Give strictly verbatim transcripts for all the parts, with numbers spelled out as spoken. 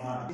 pa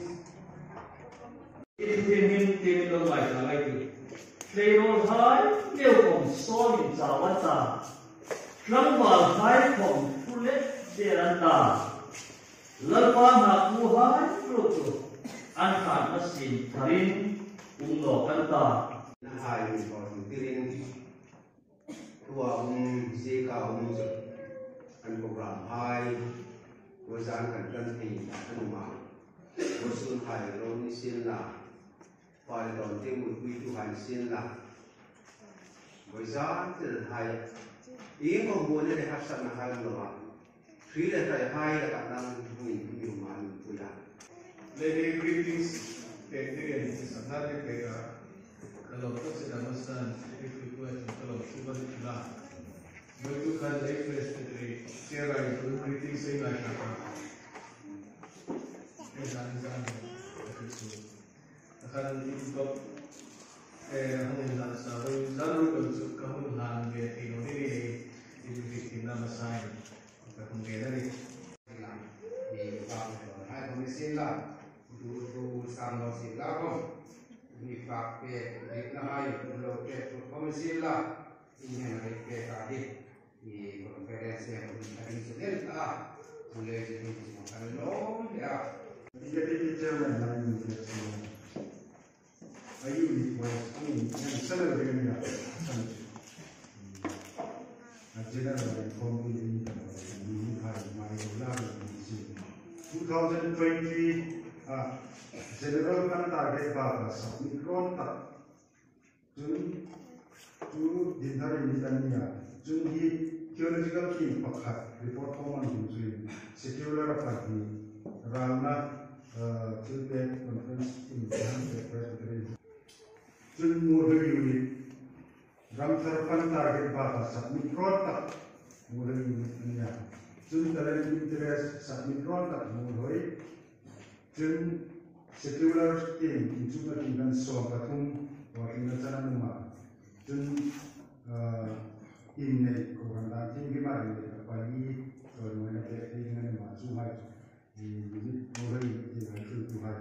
in tin hin tin lo mai ta lai ti sei ro hai leo kong so min cha wa cha lam ba hai kong fu le de ran ta la pa na ku hai ro tu an kha na sin tharin ung lo kan ta hai mi ko tirin tua um se ka um se an program hai wo san kan kan ti an ma wo sun hai ro ni sin la pa le don te mu kui tu han sin la wo san te hai i ko mo le ha san na hai lo ma three le tai hai ka nang ni ni ma ni tu ya Lady greetings, Pedrian, Sanada Pega, kalau kita sedang masan, if you go and kalau cuba dijual, begitu kan life Pedri, share itu greetings saya nak cakap. Eh, jangan jangan, itu. Akan itu eh, hanya jangan sahaja, jangan kalau kamu hang dia ini ini ini ini nama saya, kamu dia ni. Di bawah hai komisi lah. Dulu sambil silakan dipakai diknai dulu ke komisi lah ini mereka tadi di konferensi yang tadi sedang ah boleh jadi makan lo ya jadi bicara lain biasa ayu di bawah ini yang salah dengan ya ajaran dari komisi ini ini hari mai lalu twenty twenty Uh, general kan target bahasa mikron tak jun tu dinari mitania jun hi geological team pakat report common jun secular party rana tilbek conference in presbyterian jun model unit ramsar kan target bahasa mikron tak model unit nia jun dalam interest sa mikron tak model jun secular team insular tinggal so patung wakil negara rumah jun tim ni korban tim gimana ni pagi kalau mana kita dengan masuk hai di unit mulai di hasil Tuhan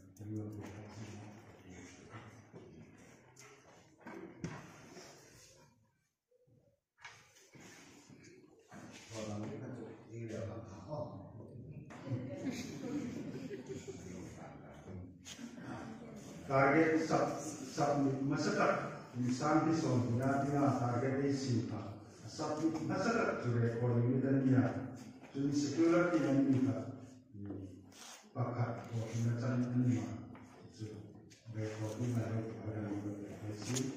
target sub submit masyarakat insan di soalnya dia target isi apa submit masyarakat juga recording dan dia jadi secular yang ini pakat waktu macam ini so recording ada ada isi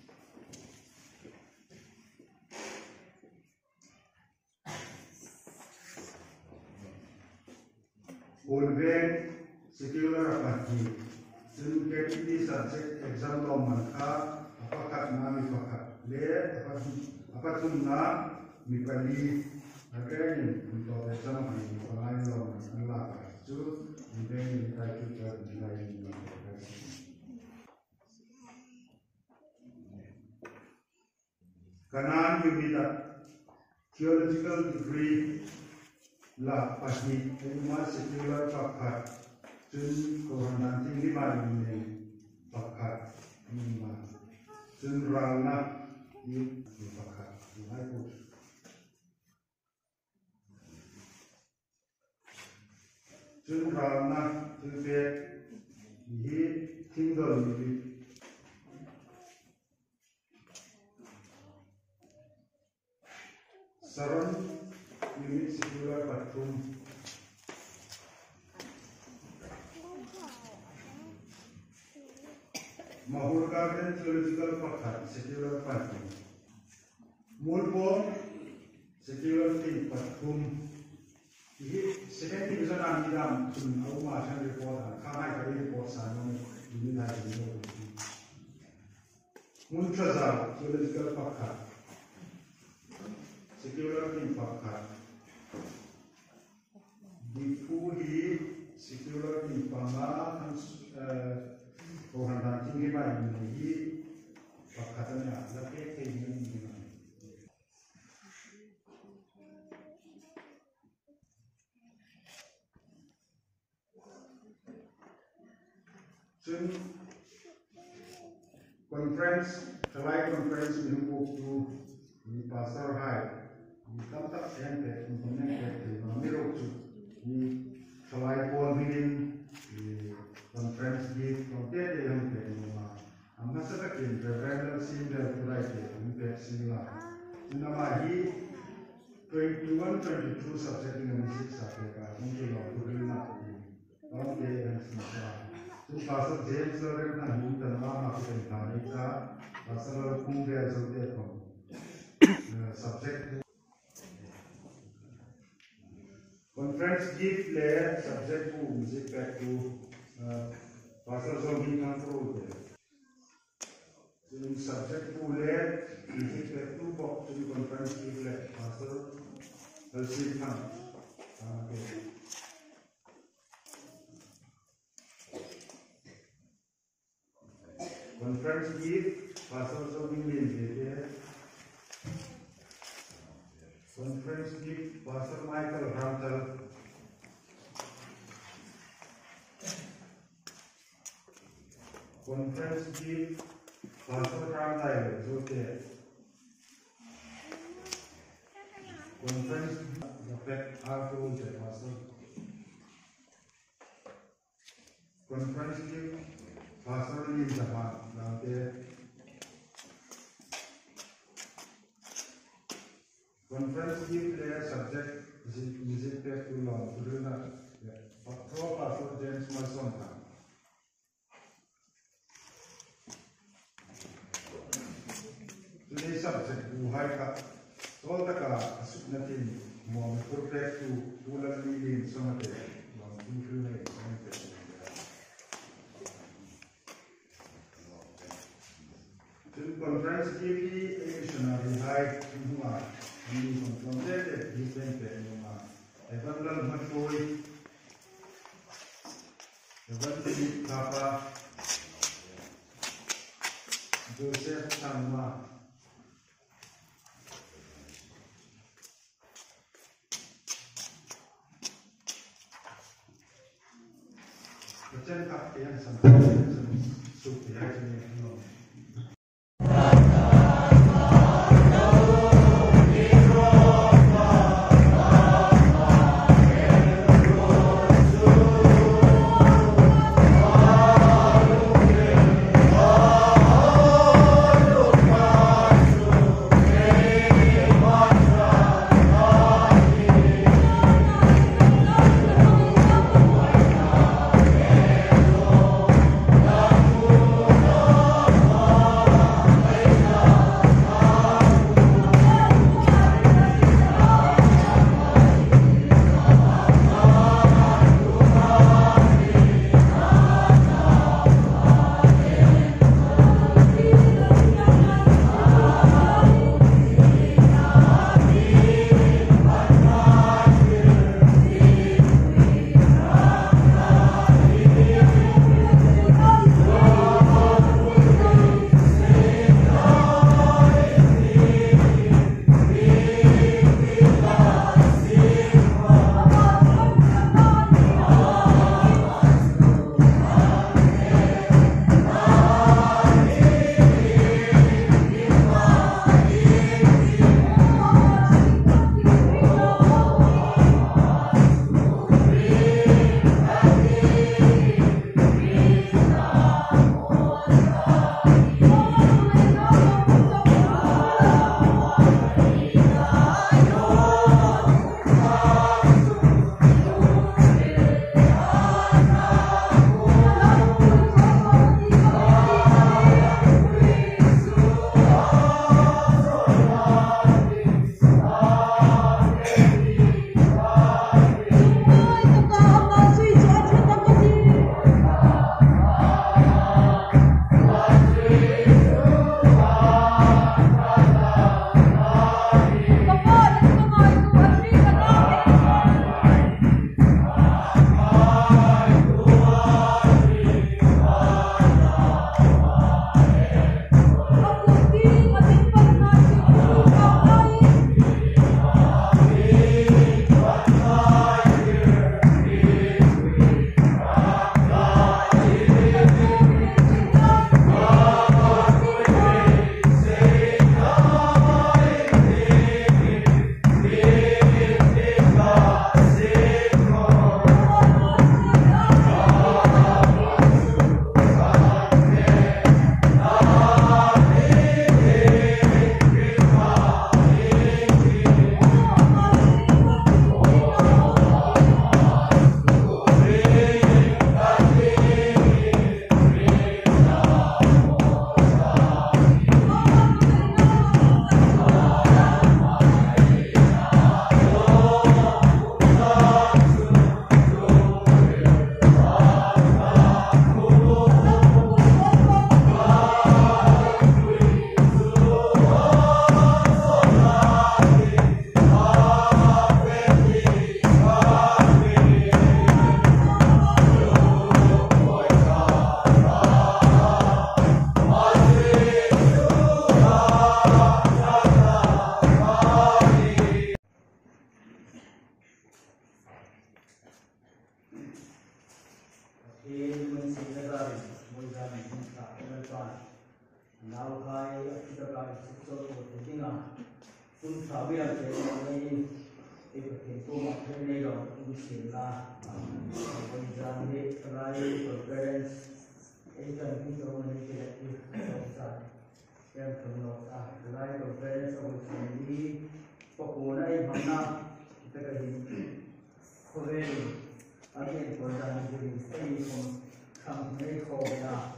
Olven secular apa ni jun ke ini subject exam lo manka apakah nami pakat le apa apa tu na mipali akan untuk exam ini pengajar lo manka tu ini kita kita nilai ini kanan kita theological degree la pasti ilmu secular pakat jun korban tinggi mari ini pakat lima jun rana ini pakat lima itu jun rana juga ini tinggal ini saran unit secular patung Mahur Garden Theological Pakat Secular Party Mulbon Secular Team Patum Ini second division Amidam Sun Auma Asan Report Kamai Kari Report Sanong Ini Hari Ini Muntraza Theological Pakat Secular Team Pakat Dipuhi Secular Team Pama Orang tinggi bayi ini pakatnya lebih tinggi. ซึ่ง conference ทลาย conference มีหกตัวมี pastor high มีตั้งแต่เอ็นเป็ดมีคนนั่งเป็ดมีมีรูปจุดมีทลาย board meeting มี conference ดีตรงเตี้ยเดียวมีเป็ดมีมาอามาสักกิน revival single ตัวไรเป็ดมีเป็ดสิ่งละซึ่งนามาฮี twenty-one twenty-two subject ในมิสิกสักเลยครับผมจะลองดูเรื่องนั้นดีตอนเด็กสิ่งละซึ่ง pastor James เราเรียนนั้นมีแต่ว่ามาเป็นทางนี้ครับ pastor เราคงเรียนสุดเด็ดของ subject conference gift layer subject to music back to pastor Zombie control so subject to layer music back to box to conference gift layer pastor Elsie Khan okay conference gift pastor Zombie layer conference gift pastor Michael Rantel conference gift pastor Rantel okay conference effect after the pastor conference gift pastor Lee Japan okay conference gift layer subject music test to law Purina Pro Pastor James Mason today's subject to high cut all the car asuknatin mo protect to ulan lilin samate law Purina conference gift missionary high Huma ini konfronted different tema. Evangelism matoi, evangelism kapa, Joseph Sama. Macam apa yang sampai supaya ini thì mình xin ra ra mỗi gia đình chúng ta ở đây nào khai kita khai sốt của thế nào chúng ta biết là cái này cái cái số mà thế này rồi chúng xin là bây giờ thì cái preference cái cái cái số này cái cái số sa cái phần nó à cái preference của chúng đi có cô này mà na kita cái Korea anh em có rằng cái cái không không này khó là